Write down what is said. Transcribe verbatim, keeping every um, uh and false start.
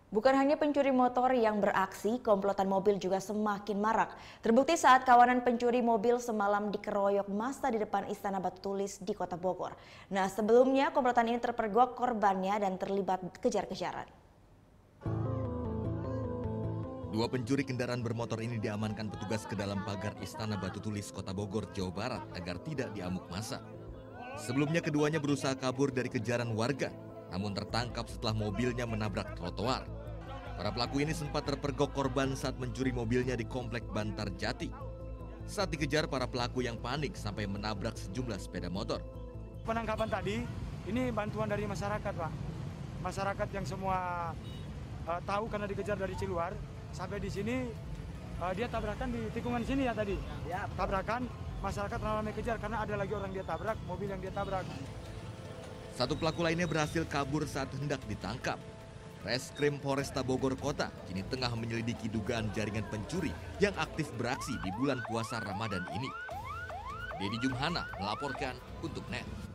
Bukan hanya pencuri motor yang beraksi, komplotan mobil juga semakin marak. Terbukti saat kawanan pencuri mobil semalam dikeroyok massa di depan Istana Batu Tulis di Kota Bogor. Nah, sebelumnya komplotan ini terpergok korbannya dan terlibat kejar-kejaran. Dua pencuri kendaraan bermotor ini diamankan petugas ke dalam pagar Istana Batu Tulis, Kota Bogor, Jawa Barat agar tidak diamuk massa. Sebelumnya keduanya berusaha kabur dari kejaran warga, namun tertangkap setelah mobilnya menabrak trotoar. Para pelaku ini sempat terpergok korban saat mencuri mobilnya di Komplek Bantar Jati. Saat dikejar, para pelaku yang panik sampai menabrak sejumlah sepeda motor. Penangkapan tadi, ini bantuan dari masyarakat, Pak. Masyarakat yang semua uh, tahu karena dikejar dari Ciluar, sampai di sini uh, dia tabrakan di tikungan sini ya tadi. Ya, tabrakan, masyarakat ramai kejar karena ada lagi orang dia tabrak, mobil yang dia tabrak. Satu pelaku lainnya berhasil kabur saat hendak ditangkap. Reskrim Polresta Bogor Kota kini tengah menyelidiki dugaan jaringan pencuri yang aktif beraksi di bulan puasa Ramadan ini. Dedi Jumhana melaporkan untuk N E T.